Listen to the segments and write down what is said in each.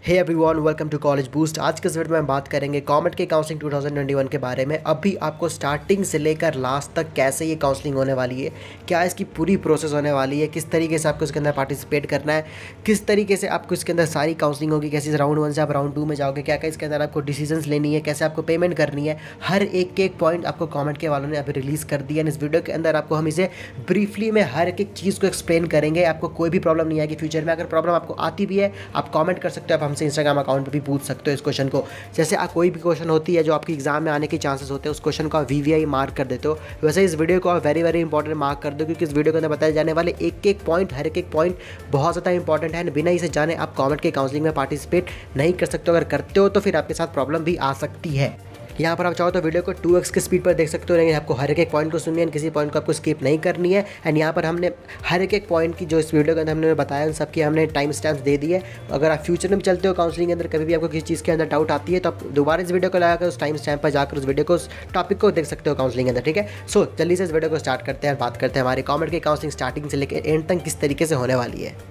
Hey everyone, welcome to college boost. आज के इस वीडियो में हम बात करेंगे कॉमेट के काउंसलिंग 2021 के बारे में। अभी आपको स्टार्टिंग से लेकर लास्ट तक कैसे ये काउंसलिंग होने वाली है, क्या इसकी पूरी प्रोसेस होने वाली है, किस तरीके से आपको इसके अंदर पार्टिसिपेट करना है, किस तरीके से आपको इसके अंदर सारी काउंसलिंग होगी, कैसे राउंड 1 से आप राउंड 2 में जाओगे, क्या क्या इसके अंदर आपको डिसीजंस लेनी है, कैसे आपको पेमेंट करनी है, हर एक पॉइंट आपको कॉमेट के वालों ने अभी रिलीज़ कर दिया है। इस वीडियो के अंदर आपको हम इसे ब्रीफली में हर एक चीज़ को एक्सप्लेन करेंगे। आपको कोई भी प्रॉब्लम नहीं आएगी। फ्यूचर में अगर प्रॉब्लम आपको आती भी है, आप कॉमेंट कर सकते हो, आप हमसे इंस्टाग्राम अकाउंट भी पूछ सकते हो इस क्वेश्चन को। जैसे आप कोई भी क्वेश्चन होती है जो आपकी एग्जाम में आने के चांसेस होते हैं, उस क्वेश्चन को आप वीवीआई मार्क कर देते हो, वैसे इस वीडियो को आप वेरी इंपॉर्टेंट मार्क कर दो, क्योंकि इस वीडियो के अंदर बताए जाने वाले एक पॉइंट, हर एक पॉइंट बहुत ज़्यादा इंपॉर्टेंट है। बिना इसे जाने आप कॉमेट के काउंसलिंग में पार्टिसिपेट नहीं कर सकते हो। अगर करते हो तो फिर आपके साथ प्रॉब्लम भी आ सकती है। यहाँ पर आप चाहो तो वीडियो को 2x की स्पीड पर देख सकते हो, लेकिन आपको हर एक पॉइंट को सुननी है, किसी पॉइंट को आपको स्किप नहीं करनी है। एंड यहाँ पर हमने हर एक पॉइंट की जो इस वीडियो के अंदर हमने बताया, उन सबकी हमने टाइम स्टैम्प्स दे दी है। अगर आप फ्यूचर में चलते हो काउंसलिंग के अंदर, कभी भी आपको किसी चीज़ के अंदर डाउट आती है, तो आप दोबारा इस वीडियो को लगाकर उस टाइम स्टैम्प पर जाकर उस वीडियो को, उस टॉपिक को देख सकते हो काउंसलिंग के अंदर। ठीक है, सो जल्दी से इस वीडियो को स्टार्ट करते हैं, बात करते हैं हमारे कॉमेट की काउंसलिंग स्टार्टिंग से लेकर एंड तक किस तरीके से होने वाली है।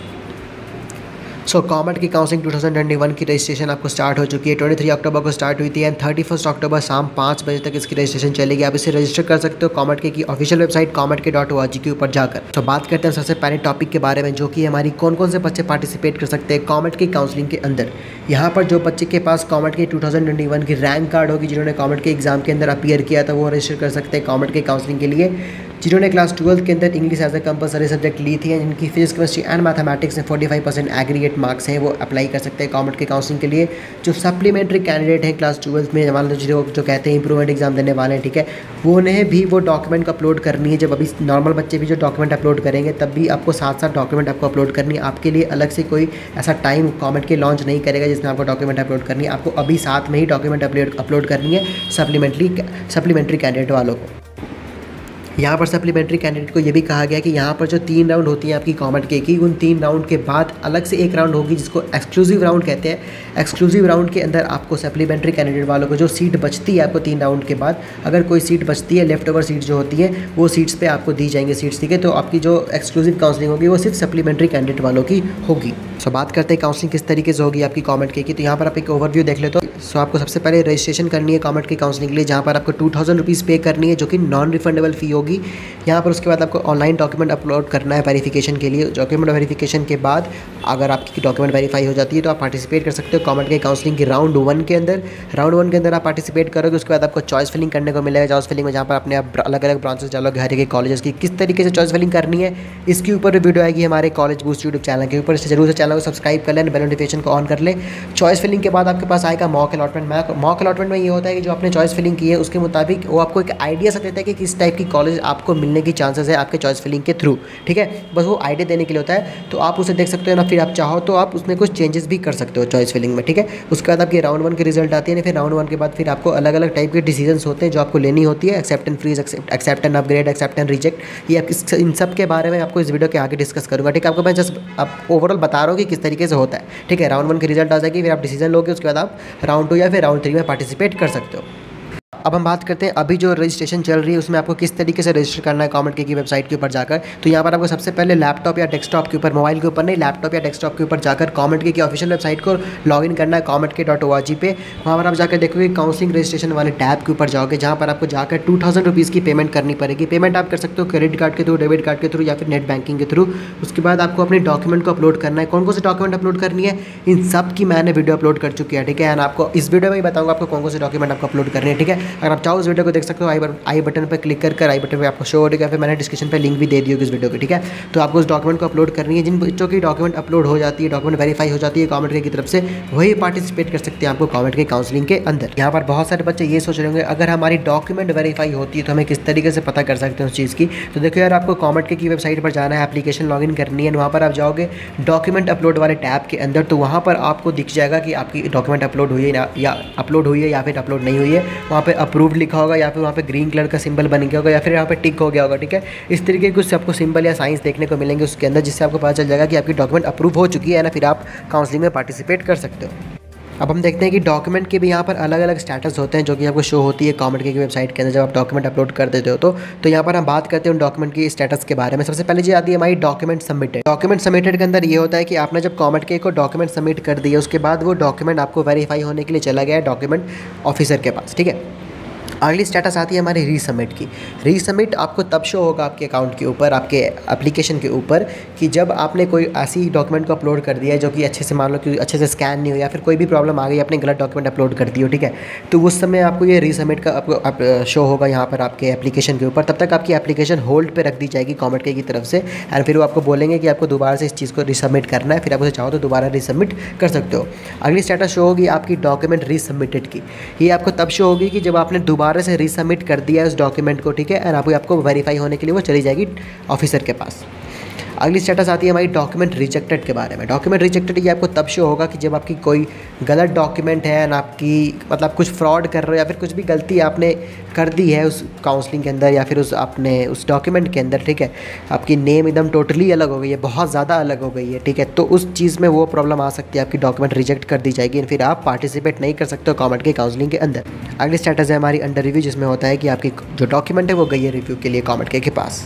कॉमेट की काउंसलिंग 2021 की रजिस्ट्रेशन आपको स्टार्ट हो चुकी है। 23 अक्टूबर को स्टार्ट हुई थी एंड 31 अक्टूबर शाम 5 बजे तक इसकी रजिस्ट्रेशन चलेगी। आप इसे रजिस्टर कर सकते हो कॉमेट के की ऑफिशियल वेबसाइट comet.org के ऊपर जाकर। तो बात करते हैं सबसे पहले टॉपिक के बारे में, जो कि हमारी कौन कौन से बच्चे पार्टिसिपेट कर सकते हैं कॉमेट की काउंसलिंग के अंदर। यहाँ पर जो बच्चे के पास कॉमेट के 2021 की रैंक कार्ड होगी, जिन्होंने कॉमेट के एग्जाम के अंदर अपीयर किया था, वो रजिस्टर कर सकते हैं कॉमेट के काउंसलिंग के लिए। जिन्होंने क्लास 12 के अंदर English as a compulsory subject ली थी, जिनकी फिजिक्स, केमिस्ट्री एंड मैथमेटिक्स में 45% एग्रीगेट मार्क्स हैं, वो अप्लाई कर सकते हैं कॉमेट के काउंसलिंग के लिए। जो सप्लीमेंट्री कैंडिडेट हैं क्लास 12 में, मान लो जो कहते हैं इंप्रूवमेंट एग्जाम देने वाले हैं, ठीक है, वो उन्हें भी वो डॉक्यूमेंट को अपलोड करनी है। जब अभी नॉर्मल बच्चे भी जो डॉक्यूमेंट अपलोड करेंगे, तब भी आपको साथ साथ डॉक्यूमेंट आपको अपलोड करनी है। आपके लिए अलग से कोई ऐसा टाइम कॉमेट के लॉन्च नहीं करेगा जिसमें आपको डॉक्यूमेंट अपलोड करनी है। आपको अभी साथ में ही डॉक्यूमेंट अपलोड करनी है सप्लीमेंट्री कैंडिडेट वालों को। यहाँ पर सप्लीमेंट्री कैंडिडेट को ये भी कहा गया कि यहाँ पर जो 3 राउंड होती हैं आपकी कॉमेट के की, उन 3 राउंड के बाद अलग से एक राउंड होगी जिसको एक्सक्लूसिव राउंड कहते हैं। एक्सक्लूसिव राउंड के अंदर आपको सप्लीमेंट्री कैंडिडेट वालों को जो सीट बचती है आपको 3 राउंड के बाद, अगर कोई सीट बचती है, लेफ्ट ओवर सीट जो होती है, वो सीट्स पे आपको दी जाएंगी सीट्स, ठीक है। तो आपकी जो एक्सक्लूसिव काउंसलिंग होगी वो सिर्फ सप्लीमेंट्री कैंडिडेट वालों की होगी। सो बात करते हैं काउंसलिंग किस तरीके से होगी आपकी कॉमेट के की। तो यहाँ पर आप एक ओवरव्यू देख ले। तो आपको सबसे पहले रजिस्ट्रेशन करनी है कॉमेट की काउंसलिंग के लिए, जहाँ पर आपको 2000 रुपीज़ पे करनी है, जो कि नॉन रिफंडेबल फ़ी होगी। यहाँ पर उसके बाद आपको ऑनलाइन डॉक्यूमेंट अपलोड करना है वेरिफिकेशन के लिए। डॉक्यूमेंट वेरिफिकेशन के बाद अगर आपकी डॉक्यूमेंट वेरीफाई हो जाती है, तो आप पार्टिसिपेट कर सकते हो कॉमेट के काउंसलिंग की राउंड 1 के अंदर। राउंड 1 के अंदर आप पार्टिसिपेट करोगे, उसके बाद आपको चॉइस फिलिंग करने को मिलेगा। चॉइस फिलिंग में जहाँ पर अपने आप अलग अलग ब्रांचेस डालोगे हर एक कॉलेजेस की, किस तरीके से चॉइस फिलिंग करनी है, इसके ऊपर वीडियो आएगी हमारे कॉलेज बूस्ट यूट्यूब चैनल के ऊपर। इससे जरूर से चैनल को सब्सक्राइब कर लें, बेल नोटिफिकेशन को ऑन कर ले। चॉइस फिलिंग के बाद आपके पास आएगा मॉक अलॉटमेंट। मॉक अलॉटमेंट में ये होता है कि जो आपने चॉइस फिलिंग की है, उसके मुताबिक वो आपको एक आइडिया सा देता है कि किस टाइप की कॉलेज आपको मिलने की चांसेस है आपके चॉइस फिलिंग के थ्रू, ठीक है। बस वो आइडिया देने के लिए होता है, तो आप उसे देख सकते हो ना। फिर आप चाहो तो आप उसमें कुछ चेंजेस भी कर सकते हो चॉइस फिलिंग में, ठीक है। उसके बाद आपकी राउंड 1 के रिजल्ट आती है। फिर राउंड 1 के बाद फिर आपको अलग अलग टाइप के डिसीजंस होते हैं जो आपको लेनी होती है। Accept and freeze, accept and upgrade, accept and reject. ये इन सब के बारे में आपको इस वीडियो के आगे डिस्कस करूँगा, ठीक है। आपको मैं जस्ट आप ओवरऑल बता रहा हूँ कि किस तरीके से होता है, ठीक है। राउंड 1 की रिजल्ट आ जाएगी, फिर आप डिसीजन लोगे, उसके बाद आप राउंड 2 या फिर राउंड 3 में पार्टिसिपेट कर सकते हो। अब हम बात करते हैं अभी जो रजिस्ट्रेशन चल रही है उसमें आपको किस तरीके से रजिस्टर करना है कॉमेट की वेबसाइट के ऊपर जाकर। तो यहाँ पर आपको सबसे पहले लैपटॉप या डेस्कटॉप के ऊपर, मोबाइल के ऊपर नहीं, लैपटॉप या डेस्कटॉप के ऊपर जाकर कॉमेट की ऑफिशियल वेबसाइट को लॉगिन करना है comet.org पे। वहाँ पर आप जाकर देखोगे काउंसलिंग रजिस्ट्रेशन वाले टैब के ऊपर जाओगे, जहाँ पर आपको जाकर 2000 रुपीज़ की पेमेंट करनी पड़ेगी। पेमेंट आप कर सकते हो क्रेडिट कार्ड के थ्रू, डेबिट कार्ड के थ्रू या फिर नेट बैंकिंग के थ्रू। उसके बाद आपको अपने डॉक्यूमेंट को अपलोड करना है। कौन कौन से डॉक्यूमेंट अपलोड करनी है, इन सब की मैंने वीडियो अपलोड कर चुकी है, ठीक है। एंड आपको इस वीडियो में ही बताऊँगा आपको कौन कौन से डॉक्यूमेंट आपको अपलोड करने हैं, ठीक है। अगर आप चाहो इस वीडियो को देख सकते हो, आई बटन पर क्लिक कर आई बटन पे आपको शो हो जाएगा, फिर मैंने डिस्क्रिप्शन पे लिंक भी दे दी होगी इस वीडियो की, ठीक है। तो आपको उस डॉक्यूमेंट को अपलोड करनी है। जिन बच्चों की डॉक्यूमेंट अपलोड हो जाती है, डॉक्यूमेंट वेरीफाई हो जाती है कॉमेट की तरफ से, वही पार्टिसिपेट कर सकते हैं आपको कॉमेट के काउंसलिंग के अंदर। यहाँ पर बहुत सारे बच्चे ये सोच रहे होंगे अगर हमारी डॉक्यूमेंट वेरीफाई होती है तो हमें किस तरीके से पता कर सकते हैं उस चीज़ की। तो देखो यार, आपको कॉमेट की वेबसाइट पर जाना है, एप्लीकेशन लॉगिन करनी है। वहाँ पर आप जाओगे डॉक्यूमेंट अपलोड वाले टैब के अंदर, तो वहाँ पर आपको दिख जाएगा कि आपकी डॉक्यूमेंट अपलोड हुई है या अपलोड हुई है या फिर अपलोड नहीं हुई है। वहाँ पर अप्रूव्ड लिखा होगा या फिर वहाँ पर ग्रीन कलर का सिंबल बन गया होगा या फिर यहाँ पे टिक हो गया होगा, ठीक है। इस तरीके के कुछ आपको सिंबल या साइंस देखने को मिलेंगे उसके अंदर, जिससे आपको पता चल जाएगा कि आपकी डॉक्यूमेंट अप्रूव हो चुकी है ना, फिर आप काउंसलिंग में पार्टिसिपेट कर सकते हो। अब हम देखते हैं कि डॉक्यूमेंट के भी यहाँ पर अलग अलग स्टेटस होते हैं जो कि आपको शो होती है कमेंट की वेबसाइट के अंदर जब आप डॉक्यूमेंट अपलोड कर देते हो। तो यहाँ पर हम बात करते हैं उन डॉक्यूमेंट की स्टेटस के बारे में। सबसे पहले जो आती है हमारी डॉक्यूमेंट सबमिटेड। डॉक्यूमेंट सबमिटेड के अंदर ये होता है कि आपने जब कमेंट के को डॉक्यूमेंट सबमिट कर दिया उसके बाद वो डॉक्यूमेंट आपको वेरीफाई होने के लिए चला गया है डॉक्यूमेंट ऑफिसर के पास, ठीक है। अगली स्टेटस आती है हमारी रीसबमिट की। रीसबमिट आपको तब शो होगा आपके अकाउंट के ऊपर, आपके एप्लीकेशन के ऊपर, कि जब आपने कोई ऐसी डॉक्यूमेंट को अपलोड कर दिया है जो कि अच्छे से, मान लो कि अच्छे से स्कैन नहीं हो या फिर कोई भी प्रॉब्लम आ गई, आपने गलत डॉक्यूमेंट अपलोड कर दी हो, ठीक है। तो उस समय आपको ये रीसबमिट का आपको शो होगा यहाँ पर आपके एप्लीकेशन के ऊपर। तब तक आपकी एप्लीकेशन होल्ड पर रख दी जाएगी कमेंट की तरफ से, एंड फिर वो आपको बोलेंगे कि आपको दोबारा से इस चीज़ को रीसबमिट करना है, फिर आप उसे चाहो तो दोबारा रीसबमिट कर सकते हो। अगली स्टेटस शो होगी आपकी डॉक्यूमेंट रीसबमिटेड की। ये आपको तब शो होगी कि जब आपने दोबारा से रीसबमिट कर दिया है उस डॉक्यूमेंट को, ठीक है, एंड आपको वेरीफाई होने के लिए वो चली जाएगी ऑफिसर के पास। अगली स्टेटस आती है हमारी डॉक्यूमेंट रिजेक्टेड के बारे में। डॉक्यूमेंट रिजेक्टेड ये आपको तब शो होगा कि जब आपकी कोई गलत डॉक्यूमेंट है एंड आपकी मतलब कुछ फ्रॉड कर रहे हो या फिर कुछ भी गलती आपने कर दी है उस काउंसलिंग के अंदर या फिर उस डॉक्यूमेंट के अंदर, ठीक है, आपकी नेम एकदम टोटली अलग हो गई है, बहुत ज़्यादा अलग हो गई है, ठीक है, तो उस चीज़ में वो प्रॉब्लम आ सकती है, आपकी डॉक्यूमेंट रिजेक्ट कर दी जाएगी, फिर आप पार्टिसिपेट नहीं कर सकते हो कमेंट के काउंसलिंग के अंदर। अगली स्टेटस है हमारी अंडर रिव्यू, जिसमें होता है कि आपकी जो डॉक्यूमेंट है वो गई है रिव्यू के लिए कमेंट के पास।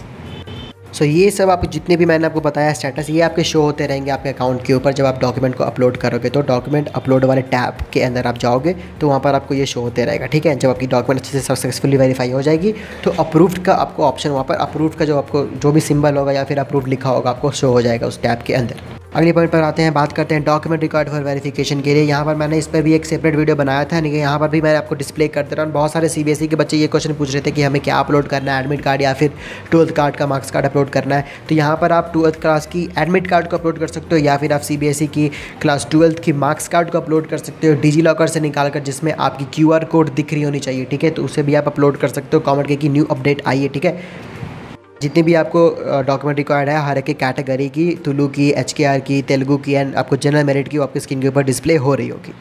सो ये सब आप जितने भी मैंने आपको बताया स्टेटस, ये आपके शो होते रहेंगे आपके अकाउंट के ऊपर जब आप डॉक्यूमेंट को अपलोड करोगे। तो डॉक्यूमेंट अपलोड वाले टैब के अंदर आप जाओगे तो वहाँ पर आपको ये शो होते रहेगा, ठीक है। जब आपकी डॉक्यूमेंट अच्छे से सक्सेसफुली वेरीफाई हो जाएगी तो अप्रूव्ड का आपको ऑप्शन, वहाँ पर अप्रूव्ड का जो आपको जो भी सिंबल होगा या फिर अप्रूव्ड लिखा होगा आपको शो हो जाएगा उस टैब के अंदर। अगले पॉइंट पर आते हैं, बात करते हैं डॉक्यूमेंट रिक्वायर्ड फॉर वेरिफिकेशन के लिए। यहाँ पर मैंने इस पर भी एक सेपरेट वीडियो बनाया था, यानी कि यहाँ पर भी मैं आपको डिस्प्ले करते रहा। बहुत सारे सीबीएसई के बच्चे ये क्वेश्चन पूछ रहे थे कि हमें क्या अपलोड करना है, एडमिट कार्ड या फिर 12th कार्ड का मार्क्स कार्ड अपलोड करना है। तो यहाँ पर आप 12th क्लास की एडमिट कार्ड को अपलोड कर सकते हो या फिर आप सीबीएसई की क्लास 12th की मार्क्स कार्ड को अपलोड कर सकते हो डिजी लॉकर से निकाल कर, जिसमें आपकी QR कोड दिख रही होनी चाहिए, ठीक है। तो उसे भी आप अपलोड कर सकते हो। कमेंट की न्यू अपडेट आई है, ठीक है। जितनी भी आपको डॉक्यूमेंट रिक्वायर्ड है हर एक कैटेगरी की, तुलु की, HKR की, तेलुगु की एंड आपको जनरल मेरिट की, वो आपकी स्क्रीन के ऊपर डिस्प्ले हो रही होगी।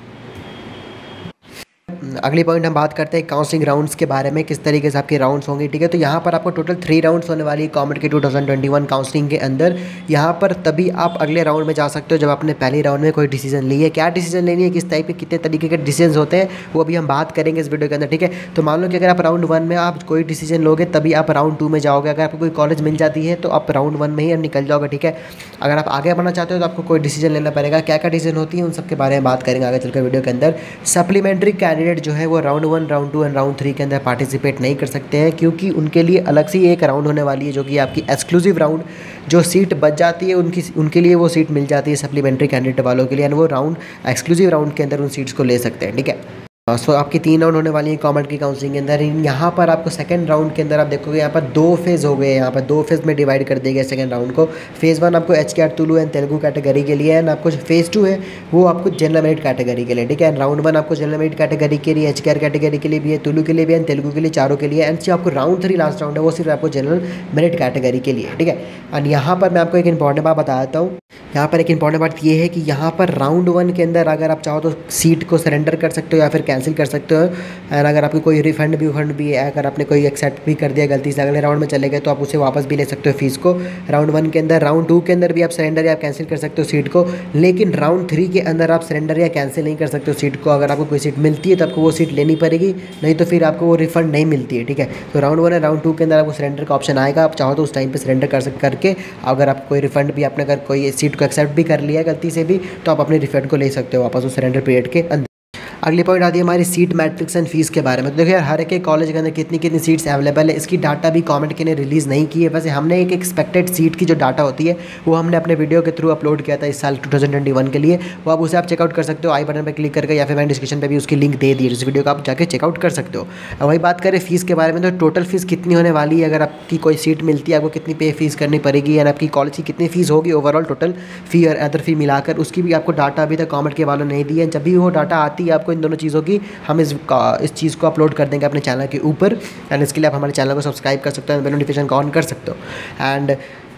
अगली पॉइंट हम बात करते हैं काउंसलिंग राउंड्स के बारे में, किस तरीके से आपके राउंड्स होंगे, ठीक है। तो यहाँ पर आपको टोटल 3 राउंड्स होने वाली है कॉमेट के 2021 काउंसलिंग के अंदर। यहाँ पर तभी आप अगले राउंड में जा सकते हो जब आपने पहले राउंड में कोई डिसीजन ली है। क्या डिसीजन लेनी है, किस टाइप के कितने तरीके के डिसीजन होते हैं, वो अभी हम बात करेंगे इस वीडियो के अंदर, ठीक है। तो मान लो कि अगर आप राउंड 1 में आप कोई डिसीजन लोगे तभी आप राउंड 2 में जाओगे। अगर आपको कोई कॉलेज मिल जाती है तो आप राउंड 1 में ही निकल जाओगे, ठीक है। अगर आप आगे बढ़ना चाहते हो तो आपको कोई डिसीजन लेना पड़ेगा। क्या क्या डिसीजन होती है उन सब के बारे में बात करेंगे आगे चलकर वीडियो के अंदर। सप्लीमेंट्री कैंडिडेट जो है वो राउंड 1, राउंड 2 एंड राउंड 3 के अंदर पार्टिसिपेट नहीं कर सकते हैं, क्योंकि उनके लिए अलग से एक राउंड होने वाली है जो कि आपकी एक्सक्लूसिव राउंड, जो सीट बच जाती है उनके लिए वो सीट मिल जाती है सप्लीमेंट्री कैंडिडेट वालों के लिए, एंड वो राउंड एक्सक्लूसिव राउंड के अंदर उन सीट्स को ले सकते हैं, ठीक है। सो आपकी 3 राउंड होने वाली है कॉमेट की काउंसलिंग के अंदर। यहाँ पर आपको सेकंड राउंड के अंदर आप देखोगे यहाँ पर 2 फेज़ हो गए, यहाँ पर 2 फेज़ में डिवाइड कर दिए गए सेकंड राउंड को। फेज़ 1 आपको HKR Tulu and Telugu category के लिए, एंड आपको फेज़ 2 है वो आपको जनरल मेरिट कैटेगरी के लिए, ठीक है। एंड राउंड 1 आपको जनरल मेरिट कैटेगरी के लिए, HKR कैटेगरी के लिए भी है, तुलु के लिए भी एंड तेलुगु के लिए, चारों के लिए। एंड जो आपको राउंड 3 लास्ट राउंड है वो सिर्फ आपको जनरल मेरिट कैटेगरी के लिए, ठीक है। एंड यहाँ पर मैं आपको एक इंपॉर्टेंट बात बता देता हूँ। यहाँ पर एक इंपॉर्टेंट बात ये है कि यहाँ पर राउंड 1 के अंदर अगर आप चाहो तो सीट को सरेंडर कर सकते हो या फिर कैंसिल कर सकते हो। एंड अगर आपको कोई रिफंड भी है, अगर आपने कोई एक्सेप्ट भी कर दिया गलती से, अगले राउंड में चले गए तो आप उसे वापस भी ले सकते हो फीस को राउंड 1 के अंदर। राउंड 2 के अंदर भी आप सरेंडर या कैंसिल कर सकते हो सीट को, लेकिन राउंड 3 के अंदर आप सरेंडर या कैंसिल नहीं कर सकते हो सीट को। अगर आपको कोई सीट मिलती है तो आपको वो सीट लेनी पड़ेगी, नहीं तो फिर आपको वो रिफंड नहीं मिलती है, ठीक है। तो राउंड 1 और राउंड 2 के अंदर आपको सरेंडर का ऑप्शन आएगा, आप चाहो तो उस टाइम पर सरेंडर करके, अगर आप कोई रिफंड भी आपने अगर कोई सीट को एक्सेप्ट भी कर लिया गलती से भी, तो आप अपने रिफंड को ले सकते हो वापस उस सरेंडर पीरियड के अंदर। अगली पॉइंट आती है हमारी सीट मैट्रिक्स एंड फीस के बारे में। तो देखिए हर एक कॉलेज के अंदर कितनी सीट्स अवेलेबल है, इसकी डाटा भी कमेंट के ने रिलीज़ नहीं की है। वैसे हमने एक एक्सपेक्टेड सीट की जो डाटा होती है वो हमने अपने वीडियो के थ्रू अपलोड किया था इस साल 2021 के लिए। वो आप उसे आप चेकआउट कर सकते हो आई बटन पर क्लिक करके, या फिर मैंने डिस्क्रिप्शन पर भी उसकी लिंक दे दी है, इस वीडियो को आप जाकर चेकआउट कर सकते हो। अब वही बात करें फीस के बारे में, तो टोटल फीस कितनी होने वाली है, अगर आपकी कोई सीट मिलती है आपको कितनी पे फीस करनी पड़ेगी, या आपकी कॉलेज की कितनी फीस होगी ओवरऑल टोटल फ़ी और अदर फी मिलाकर, उसकी भी आपको डाटा अभी तक कमेंट के वालों ने नहीं दी है। जब भी वो डाटा आती है आपको इन दोनों चीज़ों की, हम इस चीज़ को अपलोड कर देंगे अपने चैनल के ऊपर। एंड इसके लिए आप हमारे चैनल को सब्सक्राइब कर सकते हो, बेल नोटिफिकेशन को ऑन कर सकते हो। एंड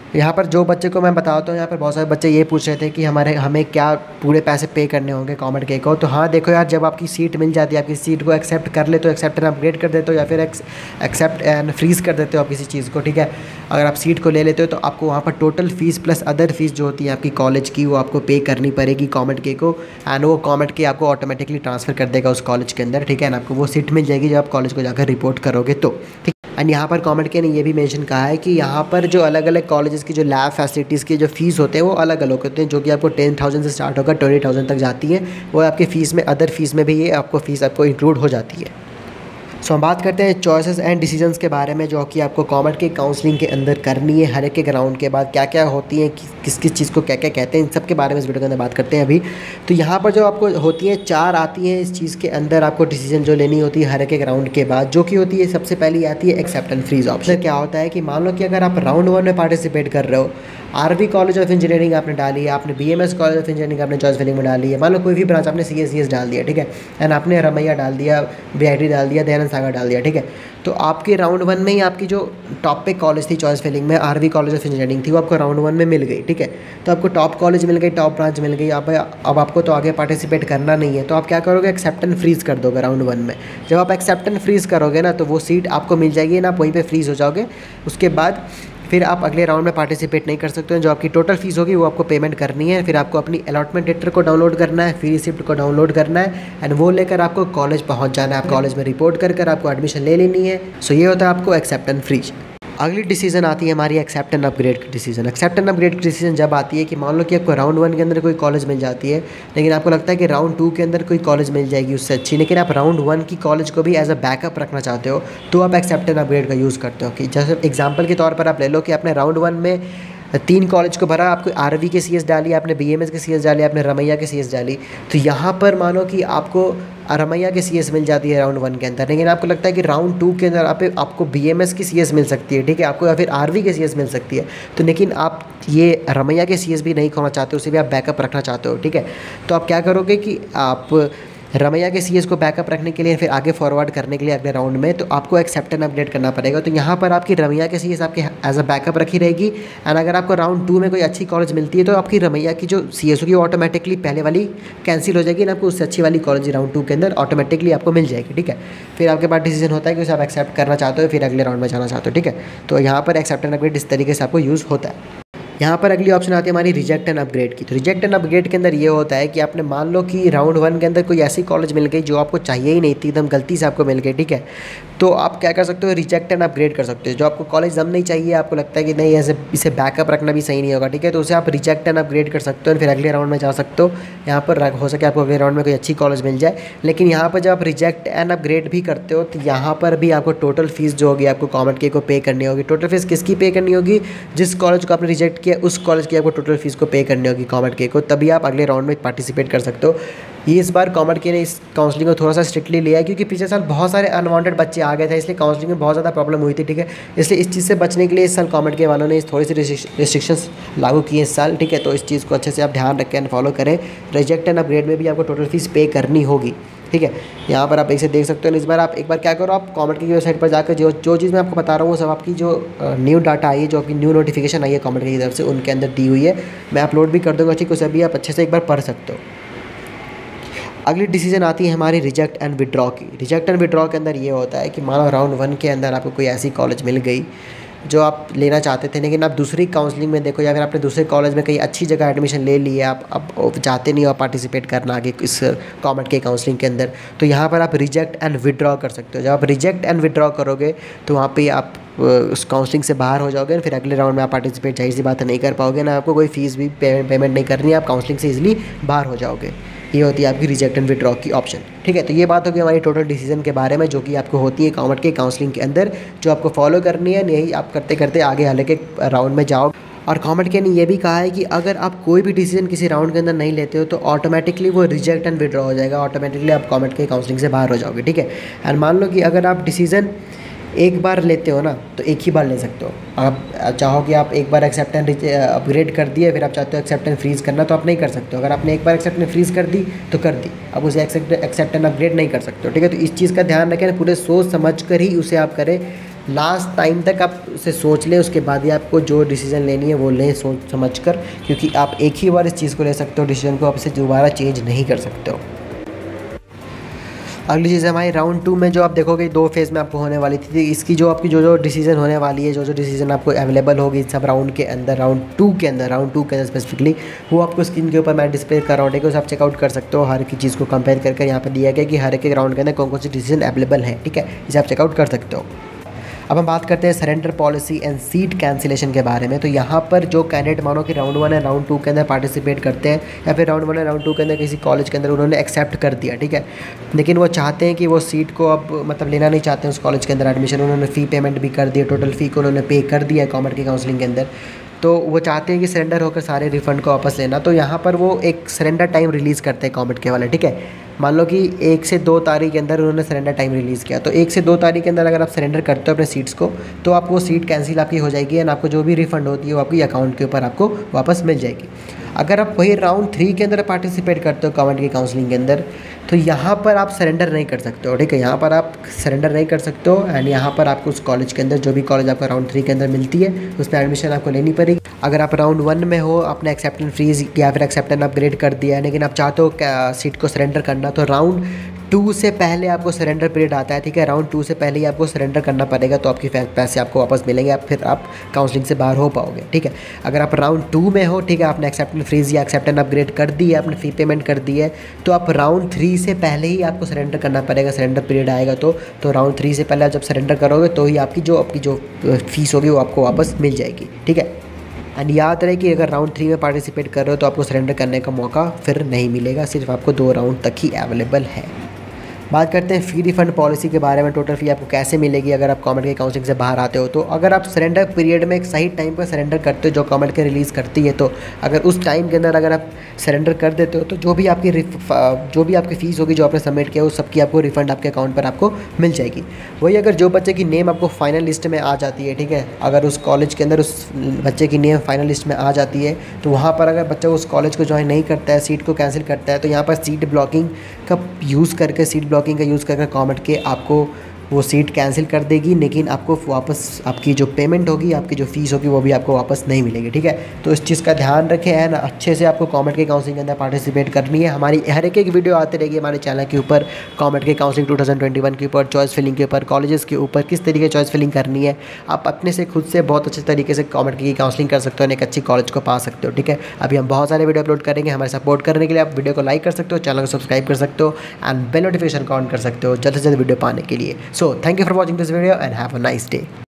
यहाँ पर जो बच्चे को मैं बताता हूँ, यहाँ पर बहुत सारे बच्चे ये पूछ रहे थे कि हमें क्या पूरे पैसे पे करने होंगे कॉमेड के को। तो हाँ देखो यार, जब आपकी सीट मिल जाती है, आपकी सीट को एक्सेप्ट कर ले तो एक्सेप्ट एंड अपग्रेड कर देते हो, या फिर एक्सेप्ट एंड फ्रीज़ कर देते हो आप किसी चीज़ को, ठीक है। अगर आप सीट को ले लेते हो तो आपको वहाँ पर total fees plus other fees जो होती है आपकी कॉलेज की, वो आपको पे करनी पड़ेगी कॉमेड के को, एंड वो कॉमेड के आपको ऑटोमेटिकली ट्रांसफ़र कर देगा उस कॉलेज के अंदर, ठीक है ना। आपको वो सीट मिल जाएगी जब आप कॉलेज को जाकर रिपोर्ट करोगे तो, ठीक। एंड यहाँ पर कॉमेड के ने ये भी मेंशन कहा है कि यहाँ पर जो अलग अलग कॉलेजेस की जो लैब फैसिलिटीज़ की जो फ़ीस होते हैं वो अलग अलग होते हैं, जो कि आपको 10,000 से स्टार्ट होकर 20,000 तक जाती है। वो आपके फ़ीस में, अदर फीस में भी ये आपको फ़ीस आपको इंक्लूड हो जाती है। सो हम बात करते हैं चॉइसेस एंड डिसीजंस के बारे में, जो कि आपको कॉमेड के काउंसलिंग के अंदर करनी है। हर एक के ग्राउंड के बाद क्या क्या होती हैं, किस किस चीज़ को क्या क्या कहते हैं, इन सब के बारे में इस वीडियो के अंदर बात करते हैं अभी। तो यहाँ पर जो आपको होती है 4 आती हैं इस चीज़ के अंदर, आपको डिसीजन जो लेनी होती है हर एक के ग्राउंड के बाद, जो कि होती है सबसे पहली आती है एक्सेप्ट एंड फ्रीज ऑप्शन। क्या होता है कि मान लो कि अगर आप राउंड 1 में पार्टिसिपेट कर रहे हो, आरवी कॉलेज ऑफ इंजीनियरिंग आपने डाली है, आपने बीएमएस कॉलेज ऑफ इंजीनियरिंग आपने चॉइस फिलिंग में डाली है, मान लो कोई भी ब्रांच आपने सीएस डाल दिया, ठीक है, एंड आपने रमैया डाल दिया, बीआईटी डाल दिया, दयानंद सागर डाल दिया, ठीक है। तो आपके राउंड 1 में ही आपकी जो टॉप पे कॉलेज थी चॉइस फिलिंग में, आरवी कॉलेज ऑफ इंजीनियरिंग थी, वो आपको राउंड 1 में मिल गई, ठीक है। तो आपको टॉप कॉलेज मिल गई, टॉप ब्रांच मिल गई। अब आपको तो आगे पार्टिसिपेट करना नहीं है, तो आप क्या करोगे, एक्सेप्ट एंड फ्रीज कर दोगे राउंड 1 में। जब आप एक्सेप्ट एंड फ्रीज करोगे ना, तो वो सीट आपको मिल जाएगी ना, आप वहीं पर फ्रीज हो जाओगे। उसके बाद फिर आप अगले राउंड में पार्टिसिपेट नहीं कर सकते हो। जो आपकी टोटल फीस होगी वो आपको पेमेंट करनी है। फिर आपको अपनी अलॉटमेंट लेटर को डाउनलोड करना है, फ्री रिसिप्ट को डाउनलोड करना है, एंड वो लेकर आपको कॉलेज पहुंच जाना है। आप कॉलेज में रिपोर्ट कर आपको एडमिशन ले लेनी है। सो ये होता है आपको एक्सेप्ट एंड फ्रीज। अगली डिसीजन आती है हमारी एक्सेप्ट एंड अपग्रेड की डिसीजन। एक्सेप्ट एंड अपग्रेड की डिसीजन जब आती है कि मान लो कि आपको राउंड 1 के अंदर कोई कॉलेज मिल जाती है, लेकिन आपको लगता है कि राउंड 2 के अंदर कोई कॉलेज मिल जाएगी उससे अच्छी, लेकिन आप राउंड 1 की कॉलेज को भी एज अ बैकअप रखना चाहते हो, तो आप एक्सेप्ट एंड अपग्रेड का यूज़ करते हो। कि जैसे एग्जाम्पल के तौर पर आप ले लो कि आपने राउंड 1 में 3 कॉलेज को भरा, आपको आरवी के सीएस डाली, आपने बीएमएस के सीएस डाली, आपने रमैया के सीएस डाली। तो यहाँ पर मानो कि आपको रमैया के सीएस मिल जाती है राउंड 1 के अंदर, लेकिन आपको लगता है कि राउंड 2 के अंदर आपको बीएमएस की सीएस मिल सकती है, ठीक है, आपको या फिर आरवी के सीएस मिल सकती है। तो लेकिन आप ये रमैया के सीएस भी नहीं खोना चाहते हो, उसे भी आप बैकअप रखना चाहते हो, ठीक है। तो आप क्या करोगे कि आप रमैया के सीएस को बैकअप रखने के लिए, फिर आगे फॉरवर्ड करने के लिए अगले राउंड में, तो आपको एक्सेप्ट एंड अपडेट करना पड़ेगा। तो यहाँ पर आपकी रमैया के सीएस आपके एज अ बैकअप रखी रहेगी। एंड अगर आपको राउंड 2 में कोई अच्छी कॉलेज मिलती है, तो आपकी रमैया की जो सीएस होगी वो ऑटोमेटिकली पहले वाली कैंसिल हो जाएगी, ना आपको उससे अच्छी वाली कॉलेज राउंड 2 के अंदर ऑटोमेटिकली आपको मिल जाएगी, ठीक है। फिर आपके पास डिसीजन होता है कि उसे आप एक्सेप्ट करना चाहते हो, फिर अगले राउंड में जाना चाहते हो, ठीक है। तो यहाँ पर एक्सेप्ट एंड अपडेट इस तरीके से आपको यूज़ होता है। यहाँ पर अगली ऑप्शन आती है हमारी रिजेक्ट एंड अपग्रेड की। तो रिजेक्ट एंड अपग्रेड के अंदर ये होता है कि आपने मान लो कि राउंड 1 के अंदर कोई ऐसी कॉलेज मिल गई जो आपको चाहिए ही नहीं थी, एकदम गलती से आपको मिल गई, ठीक है। तो आप क्या कर सकते हो, रिजेक्ट एंड अपग्रेड कर सकते हो। जो आपको कॉलेज जम नहीं चाहिए, आपको लगता है कि नहीं ऐसे इसे बैकअप रखना भी सही नहीं होगा, ठीक है, तो उसे आप रिजेक्ट एंड अपग्रेड कर सकते हो, फिर अगले राउंड में जा सकते हो। यहाँ पर हो सके आपको अगले राउंड में कोई अच्छी कॉलेज मिल जाए। लेकिन यहाँ पर जब आप रिजेक्ट एंड अपग्रेड भी करते हो, तो यहाँ पर भी आपको टोटल फीस जो होगी आपको कॉमेड के को पे करनी होगी। टोटल फीस किसकी पे करनी होगी, जिस कॉलेज को आपने रिजेक्ट किया उस कॉलेज की आपको टोटल फीस को पे करनी होगी कॉमेड के को, तभी आप अगले राउंड में पार्टिसिपेट कर सकते हो। ये इस बार कॉमेड के ने इस काउंसलिंग को थोड़ा सा स्ट्रिक्टली लिया है, क्योंकि पिछले साल बहुत सारे अनवांटेड बच्चे आ गए थे, इसलिए काउंसलिंग में बहुत ज़्यादा प्रॉब्लम हुई थी, ठीक है। इसलिए इस चीज़ से बचने के लिए इस साल कॉमेड के वालों ने थोड़ी सी रिस्ट्रिक्शंस लागू की है इस साल, ठीक है। तो इस चीज़ को अच्छे से आप ध्यान रखें एंड फॉलो करें। रिजेक्ट एंड अपग्रेड में भी आपको टोटल फीस पे करनी होगी, ठीक है। यहाँ पर आप एक से देख सकते हो। इस बार आप एक बार क्या करो, आप कॉमेड की वेबसाइट पर जाकर जो चीज़ मैं आपको बता रहा हूँ वो सब आपकी जो न्यू डाटा आई है, जो आपकी न्यू नोटिफिकेशन आई है कॉमेड की तरफ से, उनके अंदर दी हुई है। मैं अपलोड भी कर दूँगा, ठीक है, उसे भी आप अच्छे से एक बार पढ़ सकते हो। अगली डिसीजन आती है हमारी रिजेक्ट एंड विड्रॉ की। रिजेक्ट एंड विड्रॉ के अंदर ये होता है कि मानो राउंड 1 के अंदर आपको कोई ऐसी कॉलेज मिल गई जो आप लेना चाहते थे, लेकिन आप दूसरी काउंसलिंग में देखो, या फिर आपने दूसरे कॉलेज में कहीं अच्छी जगह एडमिशन ले ली है, आप अब चाहते नहीं हो पार्टिसिपेट करना आगे इस कॉमेड के काउंसलिंग के अंदर, तो यहाँ पर आप रिजेक्ट एंड विड्रॉ कर सकते हो। जब आप रिजेक्ट एंड विड्रॉ करोगे तो वहाँ पे आप उस काउंसलिंग से बाहर हो जाओगे, फिर अगले राउंड में आप पार्टिसिपेट जाहिर सी बात नहीं कर पाओगे, ना आपको कोई फीस भी पेमेंट नहीं करनी है, आप काउंसलिंग से ईजिली बाहर हो जाओगे। ये होती है आपकी रिजेक्ट एंड विड्रॉ की ऑप्शन, ठीक है। तो ये बात होगी हमारी टोटल डिसीजन के बारे में, जो कि आपको होती है कॉमेड के काउंसलिंग के अंदर, जो आपको फॉलो करनी है। यही आप करते करते आगे हाल के राउंड में जाओ। और कॉमेड के ने ये भी कहा है कि अगर आप कोई भी डिसीजन किसी राउंड के अंदर नहीं लेते हो, तो ऑटोमेटिकली वो रिजेक्ट एंड विड्रॉ हो जाएगा, ऑटोमेटिकली आप कॉमेड के काउंसलिंग से बाहर हो जाओगे, ठीक है। एंड मान लो कि अगर आप डिसीजन एक बार लेते हो ना, तो एक ही बार ले सकते हो। आप चाहो कि आप एक बार एक्सेप्ट एंड अपग्रेड कर दिए, फिर आप चाहते हो एक्सेप्ट एंड फ्रीज़ करना, तो आप नहीं कर सकते हो। अगर आपने एक बार एक्सेप्ट एंड फ्रीज़ कर दी तो कर दी, अब उसे एक्सेप्ट एंड अपग्रेड नहीं कर सकते हो, ठीक है। तो इस चीज़ का ध्यान रखें, पूरे सोच समझ कर ही उसे आप करें, लास्ट टाइम तक आप उसे सोच लें, उसके बाद ही आपको जो डिसीज़न लेनी है वो लें सोच समझ कर, क्योंकि आप एक ही बार इस चीज़ को ले सकते हो, डिसीजन को आप इसे दोबारा चेंज नहीं कर सकते हो। अगली चीज़ है हमारी राउंड 2 में जो आप देखोगे 2 फेज़ में आपको होने वाली थी। इसकी जो आपकी जो डिसीजन होने वाली है, जो डिसीजन आपको अवेलेबल होगी सब राउंड के अंदर, राउंड 2 के अंदर स्पेसिफिकली, वो आपको स्क्रीन के ऊपर मैं डिस्प्ले कर रहा हूँ, ठीक है। उसे आप चेकआउट कर सकते हो, हर एक चीज़ को कंपेयर करके यहाँ पर दिया गया कि हर एक राउंड के अंदर कौन कौन सी डिसीजन अवेलेबल है, ठीक है। इसे आप चेकआउट कर सकते हो। अब हम बात करते हैं surrender policy and seat cancellation के बारे में। तो यहाँ पर जो कैंडिडेट मानो कि राउंड 1 है राउंड 2 के अंदर पार्टिसिपेट करते हैं, या फिर राउंड 1 है राउंड 2 के अंदर किसी कॉलेज के अंदर उन्होंने एक्सेप्ट कर दिया, ठीक है, लेकिन वो चाहते हैं कि वो सीट को अब मतलब लेना नहीं चाहते हैं उस कॉलेज के अंदर एडमिशन, उन्होंने फ़ी पेमेंट भी कर दी है, टोटल फ़ी को उन्होंने पे कर दिया है कॉमर्स की काउंसलिंग के अंदर, तो वो चाहते हैं कि सरेंडर होकर सारे रिफंड को वापस लेना। तो यहाँ पर वो एक सरेंडर टाइम रिलीज़ करते हैं कॉमेंट के वाले, ठीक है। मान लो कि 1 से 2 तारीख के अंदर उन्होंने सरेंडर टाइम रिलीज़ किया, तो 1 से 2 तारीख के अंदर अगर आप सरेंडर करते हो अपने सीट्स को, तो आपको वो सीट कैंसिल आपकी हो जाएगी एंड आपको जो भी रिफंड होती है वो आपकी अकाउंट के ऊपर आपको वापस मिल जाएगी। अगर आप वही राउंड 3 के अंदर पार्टिसिपेट करते हो कॉमेंट की काउंसलिंग के अंदर, तो यहाँ पर आप सरेंडर नहीं कर सकते हो, ठीक है। यहाँ पर आप सरेंडर नहीं कर सकते हो एंड यहाँ पर आपको उस कॉलेज के अंदर, जो भी कॉलेज आपका राउंड 3 के अंदर मिलती है, उसमें एडमिशन आपको लेनी पड़ेगी। अगर आप राउंड 1 में हो, आपने एक्सेप्टेंस फ्रीज या फिर एक्सेप्टेंस अपग्रेड कर दिया है, लेकिन आप चाहते हो सीट को सरेंडर करना, तो राउंड 2 से पहले आपको सरेंडर पीरियड आता है, ठीक है। राउंड 2 से पहले ही आपको सरेंडर करना पड़ेगा, तो आपके पैसे आपको वापस मिलेंगे, फिर आप काउंसलिंग से बाहर हो पाओगे, ठीक है। अगर आप राउंड 2 में हो, ठीक है, आपने एक्सेप्टेंस फ्रीज या एक्सेप्टेंस अपग्रेड कर दी है, आपने फ़ी पेमेंट कर दी है, तो आप राउंड 3 से पहले ही आपको सरेंडर करना पड़ेगा, सरेंडर पीरियड आएगा तो राउंड 3 से पहले आप जब सरेंडर करोगे तो ही आपकी जो फीस होगी वो आपको वापस मिल जाएगी, ठीक है। एंड याद रहे कि अगर राउंड 3 में पार्टिसिपेट कर रहे हो तो आपको सरेंडर करने का मौका फिर नहीं मिलेगा, सिर्फ आपको 2 राउंड तक ही अवेलेबल है। बात करते हैं फ़ी रिफ़ंड पॉलिसी के बारे में। टोटल फ़ी आपको कैसे मिलेगी अगर आप कॉमेंट के काउंसलिंग से बाहर आते हो। तो अगर आप सरेंडर पीरियड में एक सही टाइम पर सरेंडर करते हो, जो कॉमेंट के रिलीज़ करती है, तो अगर उस टाइम के अंदर अगर आप सरेंडर कर देते हो तो जो भी आपकी फ़ीस होगी जो आपने सबमिट किया, उस सबकी आपको रिफ़ंड आपके अकाउंट पर आपको मिल जाएगी। वही अगर जो बच्चे की नेम आपको फाइनल लिस्ट में आ जाती है, ठीक है, अगर उस कॉलेज के अंदर उस बच्चे की नेम फाइनल लिस्ट में आ जाती है, तो वहाँ पर अगर बच्चा उस कॉलेज को ज्वाइन नहीं करता है, सीट को कैंसिल करता है, तो यहाँ पर सीट ब्लॉकिंग का यूज़ करके कॉमेंट के आपको वो सीट कैंसिल कर देगी, लेकिन आपको वापस आपकी जो पेमेंट होगी, आपकी जो फ़ीस होगी, वो भी आपको वापस नहीं मिलेगी, ठीक है। तो इस चीज़ का ध्यान रखें एंड अच्छे से आपको कॉमेंट के काउंसलिंग के अंदर पार्टिसिपेट करनी है। हमारी हर एक वीडियो आती रहेगी हमारे चैनल के ऊपर, कॉमेंट के काउंसलिंग 2021 के ऊपर, चॉइस फिलिंग के ऊपर, कॉलेजेस के ऊपर, किस तरीके चॉइस फिलिंग करनी है। आप अपने से खुद से बहुत अच्छे तरीके से कॉमेंट की काउंसलिंग कर सकते हो, एक अच्छी कॉलेज को पा सकते हो, ठीक है। अभी हम बहुत सारे वीडियो अपलोड करेंगे, हमारे सपोर्ट करने के लिए आप वीडियो को लाइक कर सकते हो, चैनल को सब्सक्राइब कर सकते हो एंड बेल नोटिफिकेशन ऑन कर सकते हो जल्द से जल्द वीडियो पाने के लिए। So thank you for watching this video and have a nice day.